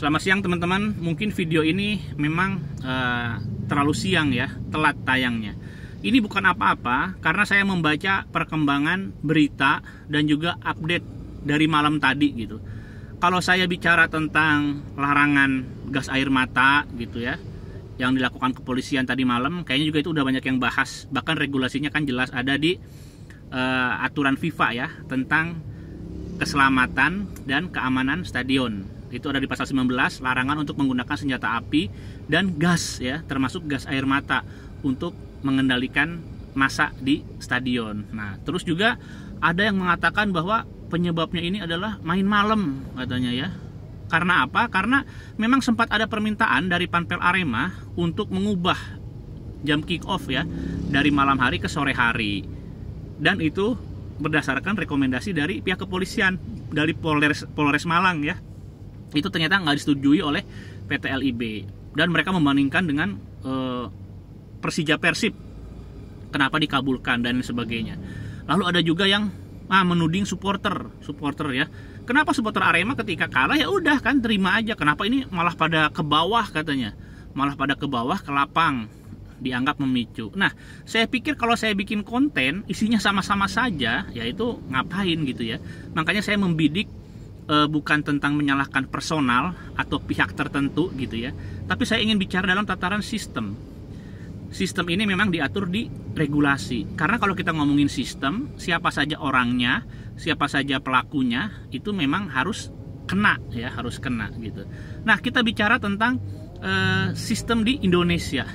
Selamat siang teman-teman. Mungkin video ini memang terlalu siang ya, telat tayangnya. Ini bukan apa-apa karena saya membaca perkembangan berita dan juga update dari malam tadi gitu. Kalau saya bicara tentang larangan gas air mata gitu ya, yang dilakukan kepolisian tadi malam, kayaknya juga itu udah banyak yang bahas. Bahkan regulasinya kan jelas ada di aturan FIFA ya, tentang keselamatan dan keamanan stadion. Itu ada di pasal 19, larangan untuk menggunakan senjata api dan gas ya, termasuk gas air mata untuk mengendalikan massa di stadion. Nah, terus juga ada yang mengatakan bahwa penyebabnya ini adalah main malam katanya ya. Karena apa? Karena memang sempat ada permintaan dari Panpel Arema untuk mengubah jam kick off ya, dari malam hari ke sore hari. Dan itu berdasarkan rekomendasi dari pihak kepolisian, dari Polres Malang ya. Itu ternyata nggak disetujui oleh PT LIB, dan mereka membandingkan dengan Persija Persib, kenapa dikabulkan dan sebagainya. Lalu ada juga yang menuding supporter ya, kenapa supporter Arema ketika kalah ya udah kan terima aja, kenapa ini malah pada ke bawah katanya, malah pada ke bawah ke lapang, dianggap memicu. Nah, saya pikir kalau saya bikin konten isinya sama-sama saja, yaitu ngapain gitu ya. Makanya saya membidik bukan tentang menyalahkan personal atau pihak tertentu gitu ya, tapi saya ingin bicara dalam tataran sistem. Sistem ini memang diatur di regulasi. Karena kalau kita ngomongin sistem, siapa saja orangnya, siapa saja pelakunya, itu memang harus kena ya, harus kena gitu. Nah, kita bicara tentang sistem di Indonesia,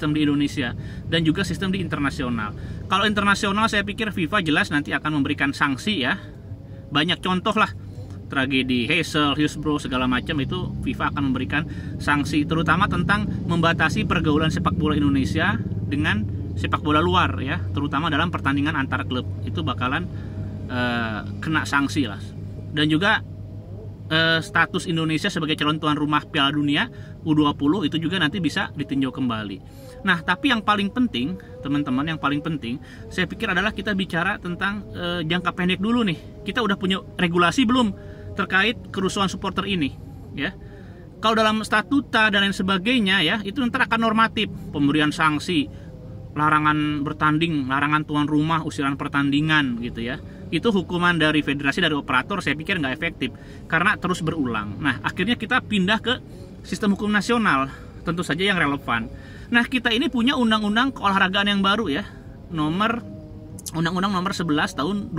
dan juga sistem di internasional. Kalau internasional saya pikir FIFA jelas nanti akan memberikan sanksi ya. Banyak contoh lah, tragedi Heysel, Hillsborough segala macam, itu FIFA akan memberikan sanksi, terutama tentang membatasi pergaulan sepak bola Indonesia dengan sepak bola luar ya, terutama dalam pertandingan antar klub. Itu bakalan kena sanksi lah. Dan juga status Indonesia sebagai calon tuan rumah Piala Dunia U20 itu juga nanti bisa ditinjau kembali. Nah, tapi yang paling penting teman-teman, yang paling penting saya pikir adalah kita bicara tentang jangka pendek dulu nih. Kita udah punya regulasi belum terkait kerusuhan supporter ini ya? Kalau dalam statuta dan lain sebagainya ya, itu nanti akan normatif, pemberian sanksi, larangan bertanding, larangan tuan rumah, usiran pertandingan gitu ya. Itu hukuman dari federasi, dari operator, saya pikir nggak efektif karena terus berulang. Nah, akhirnya kita pindah ke sistem hukum nasional, tentu saja yang relevan. Nah, kita ini punya undang-undang keolahragaan yang baru ya, Undang-Undang nomor 11 tahun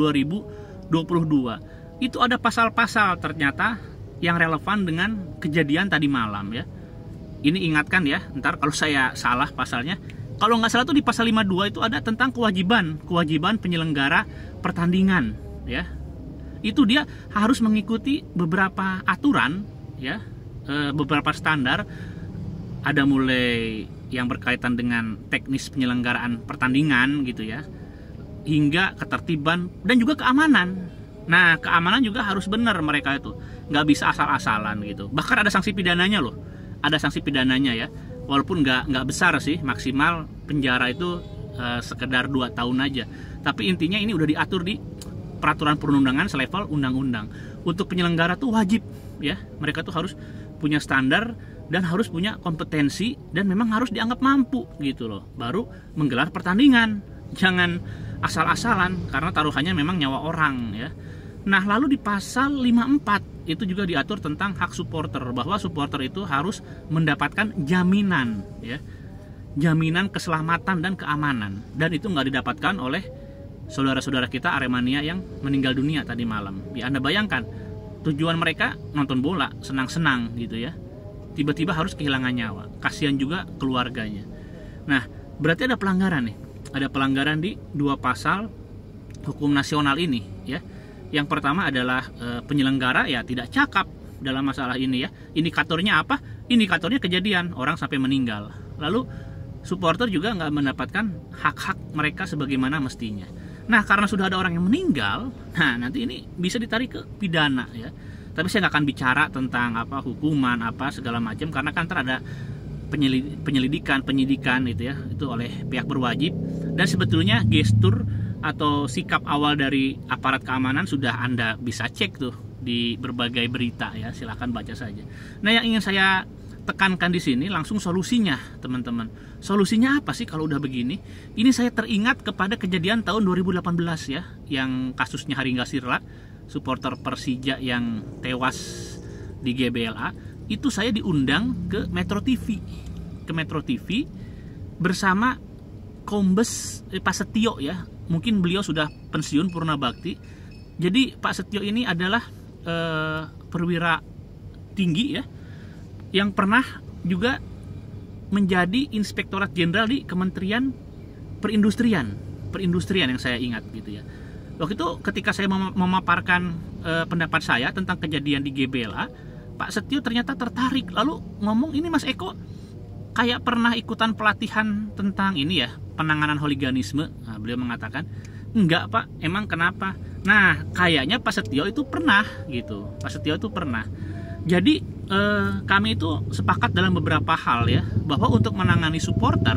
2022. Itu ada pasal-pasal ternyata yang relevan dengan kejadian tadi malam ya. Ini ingatkan ya, ntar kalau saya salah pasalnya. Kalau nggak salah tuh di pasal 52 itu ada tentang kewajiban penyelenggara pertandingan ya. Itu dia harus mengikuti beberapa aturan ya, beberapa standar. Ada mulai yang berkaitan dengan teknis penyelenggaraan pertandingan gitu ya, hingga ketertiban dan juga keamanan. Nah, keamanan juga harus benar mereka itu, nggak bisa asal-asalan gitu. Bahkan ada sanksi pidananya loh, ada sanksi pidananya ya. Walaupun nggak besar sih, maksimal penjara itu sekedar 2 tahun aja. Tapi intinya ini udah diatur di peraturan perundang-undangan selevel undang-undang. Untuk penyelenggara tuh wajib ya, mereka tuh harus punya standar dan harus punya kompetensi dan memang harus dianggap mampu gitu loh, baru menggelar pertandingan. Jangan asal-asalan karena taruhannya memang nyawa orang ya. Nah, lalu di pasal 54 itu juga diatur tentang hak supporter, bahwa supporter itu harus mendapatkan jaminan ya, jaminan keselamatan dan keamanan, dan itu nggak didapatkan oleh saudara-saudara kita Aremania yang meninggal dunia tadi malam ya. Anda bayangkan, tujuan mereka nonton bola, senang-senang gitu ya, tiba-tiba harus kehilangan nyawa, kasihan juga keluarganya. Nah, berarti ada pelanggaran nih, ada pelanggaran di 2 pasal hukum nasional ini ya. Yang pertama adalah penyelenggara ya tidak cakap dalam masalah ini ya. Indikatornya apa? Indikatornya kejadian, orang sampai meninggal. Lalu supporter juga nggak mendapatkan hak-hak mereka sebagaimana mestinya. Nah, karena sudah ada orang yang meninggal, nah nanti ini bisa ditarik ke pidana ya. Tapi saya nggak akan bicara tentang apa hukuman apa segala macam, karena kan ada penyidikan itu ya, itu oleh pihak berwajib. Dan sebetulnya gestur atau sikap awal dari aparat keamanan sudah Anda bisa cek tuh di berbagai berita ya, silahkan baca saja. Nah, yang ingin saya tekankan di sini langsung solusinya, teman-teman. Solusinya apa sih kalau udah begini? Ini saya teringat kepada kejadian tahun 2018 ya, yang kasusnya Haringga Sirla, supporter Persija yang tewas di GBLA. Itu saya diundang ke Metro TV, bersama Kombes Pak Setio ya. Mungkin beliau sudah pensiun purna bakti. Jadi Pak Setio ini adalah perwira tinggi ya, yang pernah juga menjadi Inspektorat Jenderal di Kementerian Perindustrian yang saya ingat gitu ya. Waktu itu ketika saya memaparkan pendapat saya tentang kejadian di GBLA, Pak Setio ternyata tertarik, lalu ngomong, ini Mas Eko kayak pernah ikutan pelatihan tentang ini ya, penanganan hooliganisme. Nah, beliau mengatakan, enggak Pak, emang kenapa? Nah, kayaknya Pak Setio itu pernah gitu. Pak Setio itu pernah. Jadi kami itu sepakat dalam beberapa hal ya, bahwa untuk menangani supporter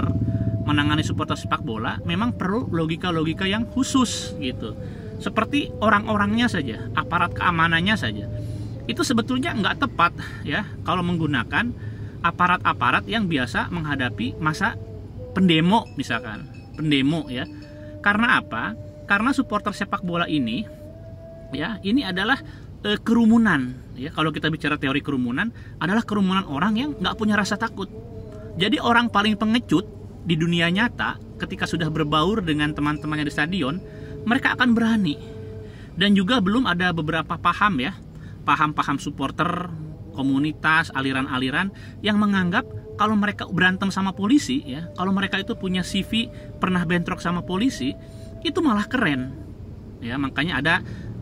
sepak bola memang perlu logika-logika yang khusus gitu. Seperti orang-orangnya saja, aparat keamanannya saja. Itu sebetulnya nggak tepat ya kalau menggunakan aparat-aparat yang biasa menghadapi masa pendemo misalkan. Pendemo ya. Karena apa? Karena supporter sepak bola ini ya, ini adalah kerumunan ya. Kalau kita bicara teori kerumunan, adalah kerumunan orang yang nggak punya rasa takut. Jadi orang paling pengecut di dunia nyata ketika sudah berbaur dengan teman-temannya di stadion, mereka akan berani. Dan juga belum ada beberapa paham ya, paham-paham supporter, komunitas, aliran-aliran yang menganggap kalau mereka berantem sama polisi ya, kalau mereka itu punya CV pernah bentrok sama polisi, itu malah keren ya. Makanya ada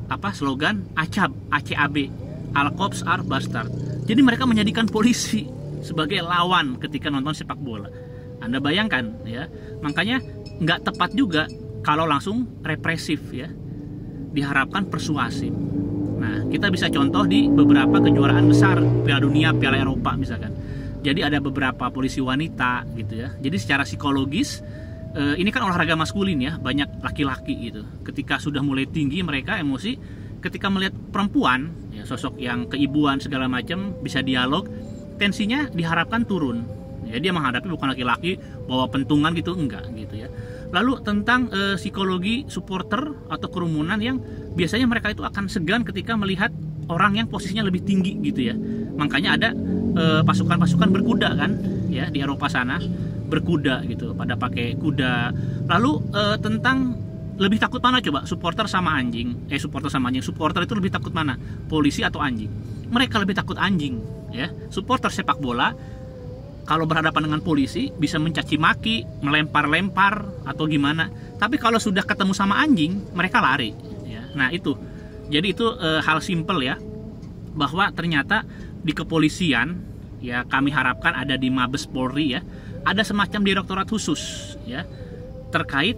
slogan ACAB, All Cops Are Bastard. Jadi mereka menjadikan polisi sebagai lawan ketika nonton sepak bola. Anda bayangkan ya. Makanya nggak tepat juga kalau langsung represif ya. Diharapkan persuasif. Nah, kita bisa contoh di beberapa kejuaraan besar, Piala Dunia, Piala Eropa misalkan. Jadi ada beberapa polisi wanita gitu ya. Jadi secara psikologis, ini kan olahraga maskulin ya, banyak laki-laki gitu. Ketika sudah mulai tinggi mereka emosi, ketika melihat perempuan ya, sosok yang keibuan segala macam, bisa dialog, tensinya diharapkan turun ya. Dia menghadapi bukan laki-laki bawa pentungan gitu, enggak gitu ya. Lalu tentang psikologi supporter atau kerumunan yang biasanya mereka itu akan segan ketika melihat orang yang posisinya lebih tinggi gitu ya. Makanya ada pasukan-pasukan berkuda kan ya di Eropa sana, berkuda gitu, pada pakai kuda. Lalu tentang lebih takut mana coba, supporter sama anjing? Supporter itu lebih takut mana? Polisi atau anjing? Mereka lebih takut anjing ya. Supporter sepak bola kalau berhadapan dengan polisi bisa mencaci maki, melempar-lempar atau gimana. Tapi kalau sudah ketemu sama anjing, mereka lari ya. Nah, itu. Jadi itu hal simpel ya, bahwa ternyata di kepolisian ya, kami harapkan ada di Mabes Polri ya, ada semacam direktorat khusus ya terkait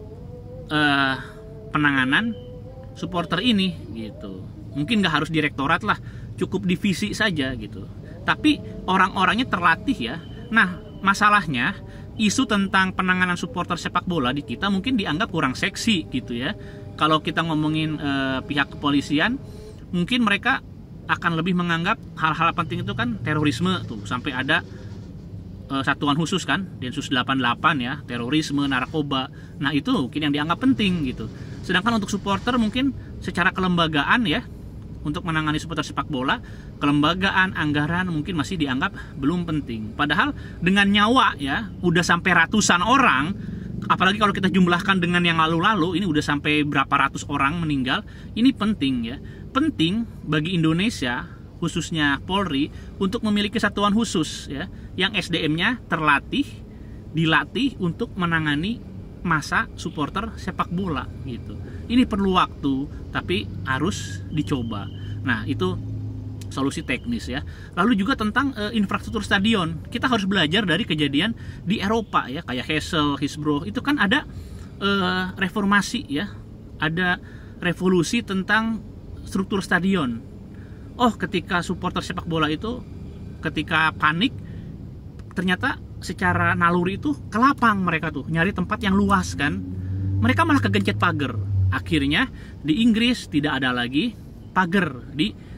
penanganan supporter ini gitu. Mungkin nggak harus direktorat lah, cukup divisi saja gitu. Tapi orang-orangnya terlatih ya. Nah, masalahnya isu tentang penanganan supporter sepak bola di kita mungkin dianggap kurang seksi gitu ya. Kalau kita ngomongin pihak kepolisian, mungkin mereka akan lebih menganggap hal-hal penting itu kan terorisme tuh, sampai ada satuan khusus kan, Densus 88 ya, terorisme, narkoba. Nah, itu mungkin yang dianggap penting gitu. Sedangkan untuk supporter mungkin secara kelembagaan ya, untuk menangani supporter sepak bola, kelembagaan, anggaran mungkin masih dianggap belum penting. Padahal dengan nyawa ya, udah sampai ratusan orang, apalagi kalau kita jumlahkan dengan yang lalu-lalu, ini udah sampai berapa ratus orang meninggal. Ini penting ya, penting bagi Indonesia, khususnya Polri, untuk memiliki satuan khusus ya, yang SDM-nya terlatih, dilatih untuk menangani masa supporter sepak bola gitu. Ini perlu waktu, tapi harus dicoba. Nah, itu solusi teknis ya. Lalu juga tentang infrastruktur stadion. Kita harus belajar dari kejadian di Eropa ya, kayak Heysel, Hillsborough. Itu kan ada reformasi ya, ada revolusi tentang struktur stadion. Oh, ketika supporter sepak bola itu ketika panik, ternyata secara naluri itu ke lapang mereka tuh, nyari tempat yang luas kan. Mereka malah kegencet pagar. Akhirnya di Inggris tidak ada lagi pagar di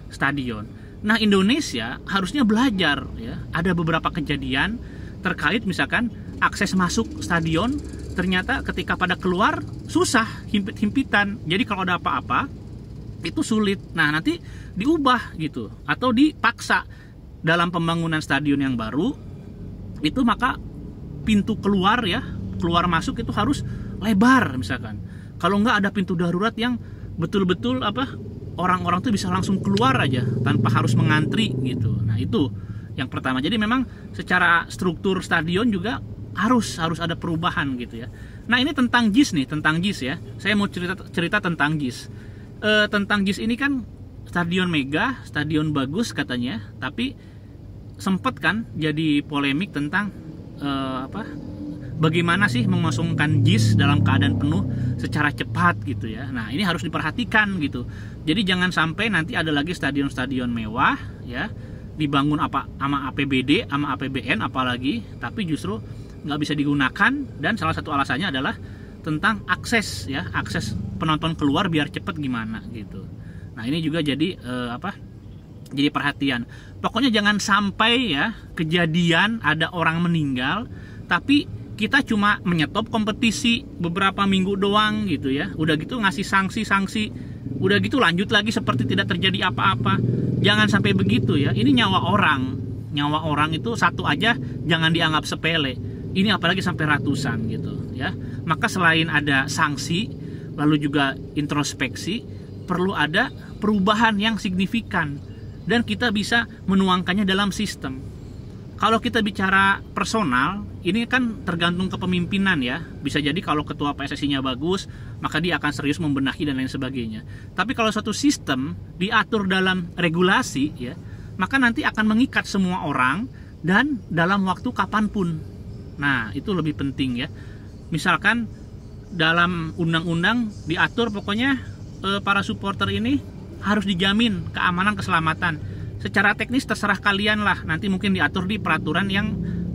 stadion. Nah, Indonesia harusnya belajar ya. Ada beberapa kejadian terkait misalkan akses masuk stadion, ternyata ketika pada keluar susah, himpit-himpitan. Jadi kalau ada apa-apa itu sulit. Nah, nanti diubah gitu atau dipaksa dalam pembangunan stadion yang baru itu, maka pintu keluar ya, keluar masuk itu harus lebar misalkan. Kalau nggak ada pintu darurat yang betul-betul orang-orang tuh bisa langsung keluar aja tanpa harus mengantri gitu. Nah, itu yang pertama. Jadi memang secara struktur stadion juga harus ada perubahan gitu ya. Nah, ini tentang JIS nih, tentang JIS ya. Saya mau cerita tentang JIS. Tentang JIS ini kan stadion mega, stadion bagus katanya, tapi sempat kan jadi polemik tentang bagaimana sih mengosongkan JIS dalam keadaan penuh secara cepat gitu ya. Nah, ini harus diperhatikan gitu. Jadi jangan sampai nanti ada lagi stadion-stadion mewah ya, dibangun sama APBD, sama APBN apalagi, tapi justru nggak bisa digunakan, dan salah satu alasannya adalah tentang akses ya, akses penonton keluar biar cepet gimana gitu. Nah, ini juga jadi jadi perhatian. Pokoknya jangan sampai ya kejadian ada orang meninggal tapi kita cuma menyetop kompetisi beberapa minggu doang gitu ya. Udah gitu ngasih sanksi, udah gitu lanjut lagi seperti tidak terjadi apa-apa. Jangan sampai begitu ya. Ini nyawa orang itu satu aja jangan dianggap sepele. Ini apalagi sampai ratusan gitu ya. Maka selain ada sanksi, lalu juga introspeksi, perlu ada perubahan yang signifikan dan kita bisa menuangkannya dalam sistem. Kalau kita bicara personal, ini kan tergantung kepemimpinan ya. Bisa jadi kalau ketua PSSI-nya bagus, maka dia akan serius membenahi dan lain sebagainya. Tapi kalau suatu sistem diatur dalam regulasi ya, maka nanti akan mengikat semua orang dan dalam waktu kapanpun. Nah, itu lebih penting ya. Misalkan dalam undang-undang diatur pokoknya para supporter ini harus dijamin keamanan, keselamatan. Secara teknis terserah kalian lah, nanti mungkin diatur di peraturan yang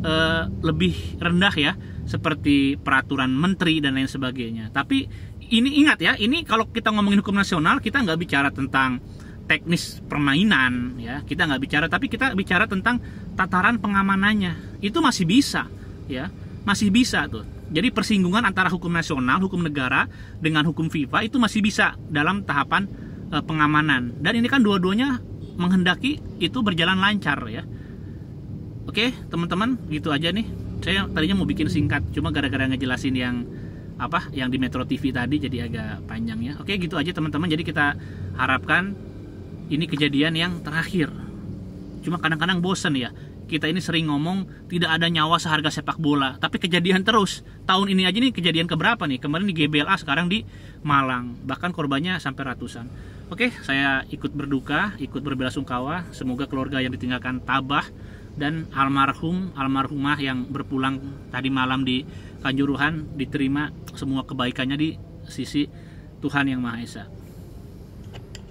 lebih rendah ya, seperti peraturan menteri dan lain sebagainya. Tapi ini ingat ya, ini kalau kita ngomongin hukum nasional, kita nggak bicara tentang teknis permainan ya, kita nggak bicara, tapi kita bicara tentang tataran pengamanannya. Itu masih bisa ya, masih bisa tuh. Jadi persinggungan antara hukum nasional, hukum negara dengan hukum FIFA itu masih bisa dalam tahapan pengamanan. Dan ini kan dua-duanya menghendaki itu berjalan lancar ya. Oke teman-teman, gitu aja nih. Saya tadinya mau bikin singkat, cuma gara-gara ngejelasin yang di Metro TV tadi jadi agak panjang ya. Oke, gitu aja teman-teman. Jadi kita harapkan ini kejadian yang terakhir. Cuma kadang-kadang bosen ya, kita ini sering ngomong tidak ada nyawa seharga sepak bola, tapi kejadian terus. Tahun ini aja nih kejadian keberapa nih? Kemarin di GBLA, sekarang di Malang, bahkan korbannya sampai ratusan. Oke, saya ikut berduka, ikut berbelasungkawa. Semoga keluarga yang ditinggalkan tabah, dan almarhumah yang berpulang tadi malam di Kanjuruhan diterima semua kebaikannya di sisi Tuhan Yang Maha Esa.